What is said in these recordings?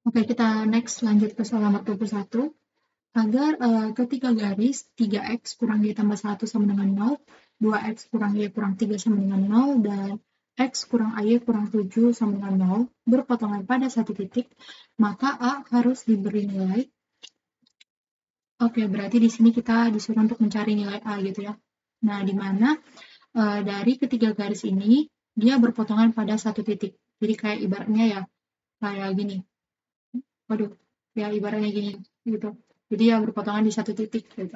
Oke, kita next lanjut ke soal nomor 21. Agar ketiga garis 3x kurang y tambah 1 sama dengan 0, 2x kurang y kurang 3 sama dengan 0, dan x kurang ay kurang 7 sama dengan 0 berpotongan pada satu titik, maka A harus diberi nilai. Oke, berarti di sini kita disuruh untuk mencari nilai A gitu ya. Nah, di mana dari ketiga garis ini dia berpotongan pada satu titik. Jadi kayak ibaratnya ya kayak gini. Waduh, ya ibaratnya gini gitu. Jadi ya berpotongan di satu titik gitu.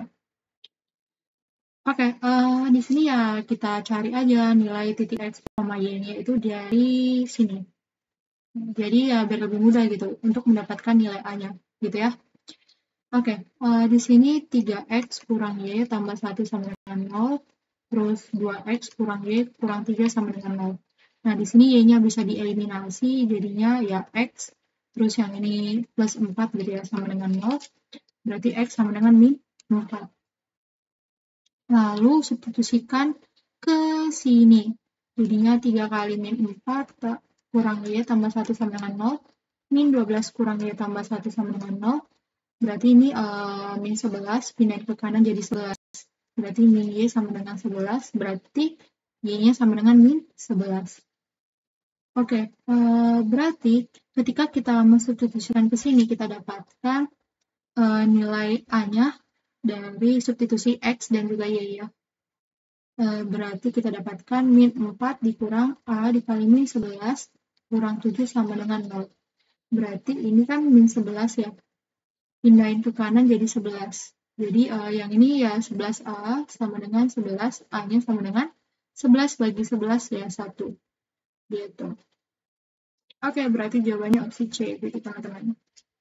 Oke, di sini ya kita cari aja nilai titik x, y-nya itu dari sini. Jadi ya biar lebih mudah gitu untuk mendapatkan nilai A-nya gitu ya. Oke, di sini 3x kurang y tambah 1 sama dengan 0, terus 2x kurang y kurang 3 sama dengan 0. Nah, di sini y-nya bisa dieliminasi, jadinya ya x, terus yang ini plus 4 gitu ya, sama dengan 0, berarti x sama dengan min 4. Lalu substitusikan ke sini. Jadinya 3 kali min 4 kurang y tambah 1 sama dengan 0. Min 12 kurang y tambah 1 sama dengan 0. Berarti ini min 11, pindahin ke kanan jadi 11. Berarti min y sama dengan 11, berarti y-nya sama dengan min 11. Oke, berarti ketika kita mensubstitusikan ke sini, kita dapatkan nilai A-nya dari substitusi X dan juga Y ya. Berarti kita dapatkan min 4 dikurang A dikali min 11 kurang 7 sama dengan 0. Berarti ini kan min 11 ya. Pindahin ke kanan jadi 11. Jadi yang ini ya 11A sama dengan 11, A-nya sama dengan 11 bagi 11 ya 1. Gitu. Oke, berarti jawabannya opsi C gitu teman-teman.